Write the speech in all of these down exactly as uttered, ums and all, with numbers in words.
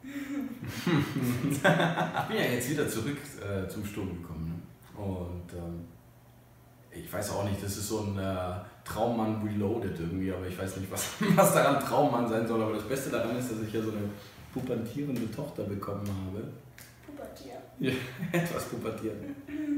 Ich bin ja jetzt wieder zurück äh, zum Sturm gekommen. Ne? Und ähm, ich weiß auch nicht, das ist so ein äh, Traummann Reloaded irgendwie, aber ich weiß nicht, was, was daran Traummann sein soll. Aber das Beste daran ist, dass ich ja so eine pubertierende Tochter bekommen habe. Pubertieren? Ja, etwas pubertieren.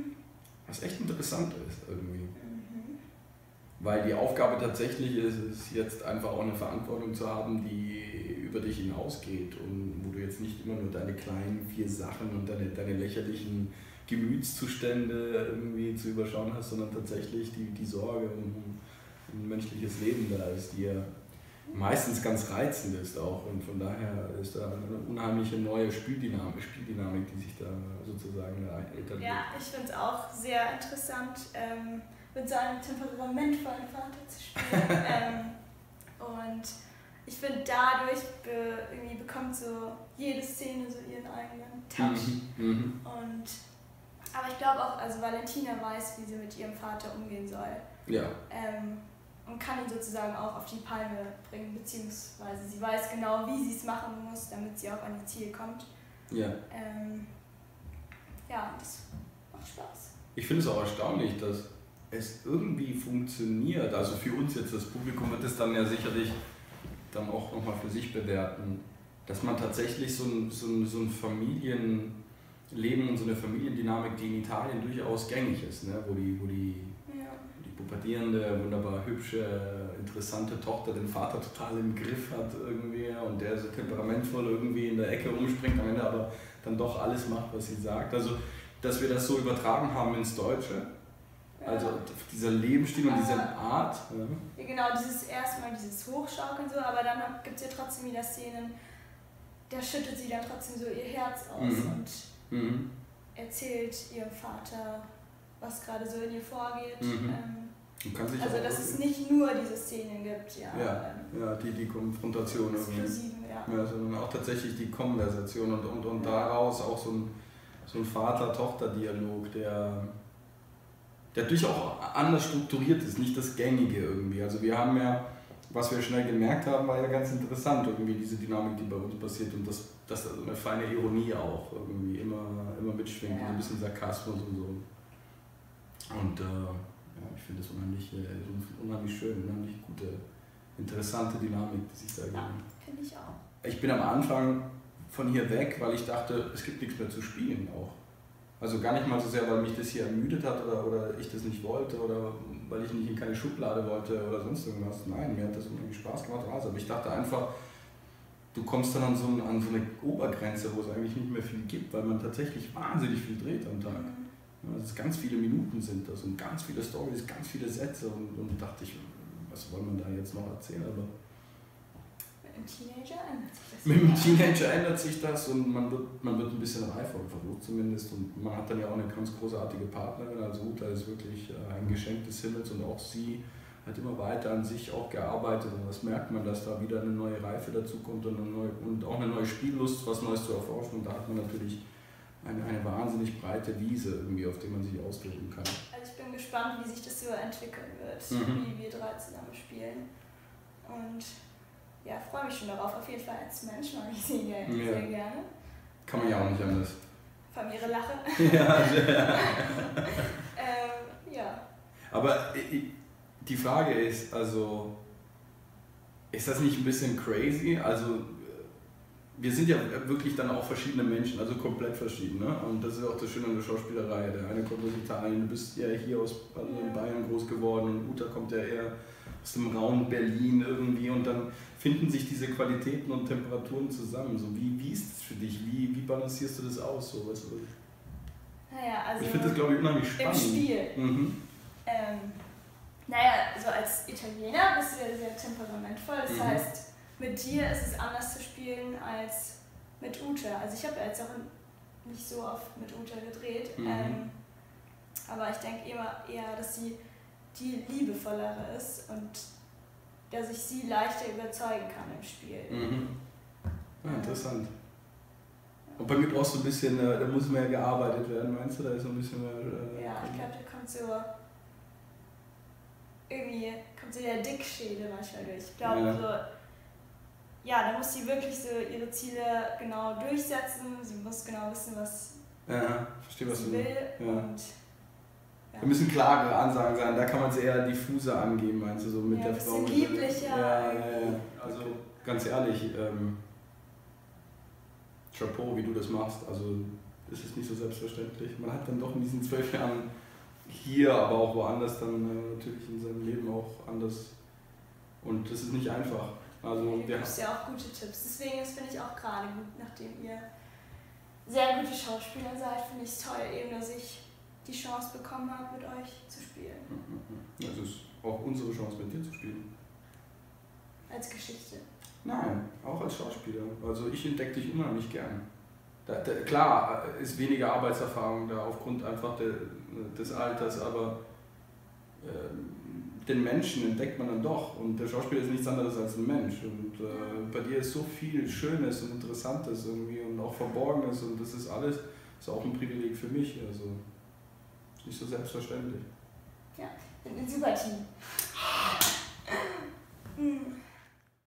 Was echt interessant ist irgendwie. Mhm. Weil die Aufgabe tatsächlich ist, ist jetzt einfach auch eine Verantwortung zu haben, die über dich hinausgeht und wo du jetzt nicht immer nur deine kleinen vier Sachen und deine, deine lächerlichen Gemütszustände irgendwie zu überschauen hast, sondern tatsächlich die, die Sorge um, um ein menschliches Leben da ist, die ja meistens ganz reizend ist auch, und von daher ist da eine unheimliche neue Spieldynamik, Spieldynamik die sich da sozusagen etabliert. Ja, ich finde es auch sehr interessant, ähm, mit so einem temperamentvollen Vater zu spielen. ähm, und ich finde, dadurch be irgendwie bekommt so jede Szene so ihren eigenen Touch. Mhm. Mhm. Und, aber ich glaube auch, also Valentina weiß, wie sie mit ihrem Vater umgehen soll. Ja. Ähm, und kann ihn sozusagen auch auf die Palme bringen, beziehungsweise sie weiß genau, wie sie es machen muss, damit sie auch an ihr Ziel kommt. Ja. Ähm, ja, das macht Spaß. Ich finde es auch erstaunlich, dass es irgendwie funktioniert. Also für uns jetzt, das Publikum wird es dann ja sicherlich dann auch nochmal für sich bewerten, dass man tatsächlich so ein, so ein, so ein Familienleben und so eine Familiendynamik, die in Italien durchaus gängig ist, ne? wo die, wo die Ja. die pubertierende, wunderbar hübsche, interessante Tochter den Vater total im Griff hat irgendwie und der so temperamentvoll irgendwie in der Ecke rumspringt, am Ende aber dann doch alles macht, was sie sagt. Also, dass wir das so übertragen haben ins Deutsche, also Ja. dieser Lebensstil und diese Aber- Art. Ja. Ja, genau, dieses erstmal dieses Hochschaukeln so, aber dann gibt es ja trotzdem wieder Szenen, da schüttet sie dann trotzdem so ihr Herz aus Mhm. und Mhm. erzählt ihrem Vater, was gerade so in ihr vorgeht. Mhm. Ähm, Du kannst dich also auch dass es irgendwie- nicht nur diese Szenen gibt, ja. Ja, ähm, ja die, die Konfrontation irgendwie. Explosiven, ja. Ja, sondern auch tatsächlich die Konversation und, und, und daraus auch so ein, so ein Vater-Tochter-Dialog, der, der durchaus auch anders strukturiert ist, nicht das Gängige irgendwie. Also wir haben ja, was wir schnell gemerkt haben, war ja ganz interessant, irgendwie diese Dynamik, die bei uns passiert und das, das also eine feine Ironie auch irgendwie immer, immer mitschwingt, Ja. ein bisschen Sarkasmus und so. Und äh, ja, ich finde das unheimlich, äh, unheimlich schön, unheimlich gute, interessante Dynamik, die sich da Ja, ergeben. finde ich auch. Ich bin am Anfang von hier weg, weil ich dachte, es gibt nichts mehr zu spielen auch. Also gar nicht mal so sehr, weil mich das hier ermüdet hat oder, oder ich das nicht wollte oder weil ich nicht in keine Schublade wollte oder sonst irgendwas. Nein, mir hat das irgendwie Spaß gemacht. Also, aber ich dachte einfach, du kommst dann an so, ein, an so eine Obergrenze, wo es eigentlich nicht mehr viel gibt, weil man tatsächlich wahnsinnig viel dreht am Tag. Mhm. Ja, also ganz viele Minuten sind das und ganz viele Storys, ganz viele Sätze und, und dachte ich, was soll man da jetzt noch erzählen? Aber Mit einem Teenager ändert sich das. mit dem wieder. Teenager ändert sich das und man wird, man wird ein bisschen reifer, versucht zumindest. Und man hat dann ja auch eine ganz großartige Partnerin. Also Uta ist wirklich ein Geschenk des Himmels und auch sie hat immer weiter an sich auch gearbeitet. Und das merkt man, dass da wieder eine neue Reife dazu kommt und, eine neue, und auch eine neue Spiellust, was Neues zu erforschen. Und da hat man natürlich eine, eine wahnsinnig breite Wiese, irgendwie, auf der man sich austoben kann. Also ich bin gespannt, wie sich das so entwickeln wird, Mhm. wie wir drei zusammen spielen. Und ja, freue mich schon darauf. Auf jeden Fall als Mensch mag ich sie sehr, Ja. sehr gerne. Kann man ja auch nicht anders. Vor allem ihre Lache. Ja, ja. ähm, ja. Aber i- die Frage ist, also, ist das nicht ein bisschen crazy? Also, wir sind ja wirklich dann auch verschiedene Menschen, also komplett verschieden. Ne? Und das ist auch das Schöne an der Schauspielerei. Der eine kommt aus Italien, du bist ja hier aus also in Bayern groß geworden und Uta kommt ja eher aus dem Raum Berlin irgendwie und dann finden sich diese Qualitäten und Temperaturen zusammen. So, wie, wie ist das für dich? Wie, wie balancierst du das aus? So, weißt du? Naja, also Ich finde das, glaube ich, unheimlich im spannend. Spiel. Mhm. Ähm, naja, so als Italiener bist du ja sehr temperamentvoll. Das Mhm. heißt, mit dir ist es anders zu spielen als mit Ute. Also ich habe ja jetzt auch nicht so oft mit Ute gedreht. Mhm. Ähm, aber ich denke immer eher, dass sie die liebevollere ist und dass ich sie leichter überzeugen kann im Spiel. Mhm. Ja, interessant. Und bei mir brauchst du ein bisschen, äh, da muss mehr gearbeitet werden, meinst du? Da ist so ein bisschen mehr. Äh, Ja, ich glaube, da kommt so irgendwie kommt so der Dickschädel manchmal durch. Ich glaube, Ja. so ja, da muss sie wirklich so ihre Ziele genau durchsetzen. Sie muss genau wissen, was ja, verstehe, was sie du will. Ja. Und, ja. Da müssen klare Ansagen sein, da kann man sie eher diffuser angeben, meinst du, so mit ja, der ein Frau. bisschen lieblicher. Ja, ja, ja. Also ganz ehrlich, ähm, Chapeau, wie du das machst. Also es ist nicht so selbstverständlich. Man hat dann doch in diesen zwölf Jahren hier, aber auch woanders dann äh, natürlich in seinem Leben auch anders. Und das ist nicht einfach. Also, Du wir gibst ja auch gute Tipps. Deswegen ist, finde ich auch gerade gut, nachdem ihr sehr gute Schauspieler seid, finde ich es toll, eben, dass ich die Chance bekommen habe, mit euch zu spielen. Es ist auch unsere Chance, mit dir zu spielen. Als Geschichte. Nein, auch als Schauspieler. Also ich entdecke dich unheimlich gern. Da, da, klar ist weniger Arbeitserfahrung da aufgrund einfach de, des Alters, aber äh, den Menschen entdeckt man dann doch. Und der Schauspieler ist nichts anderes als ein Mensch. Und äh, bei dir ist so viel Schönes und Interessantes irgendwie und auch Verborgenes und das ist alles, ist auch ein Privileg für mich. Also ist nicht so selbstverständlich. Ja, ein super Team.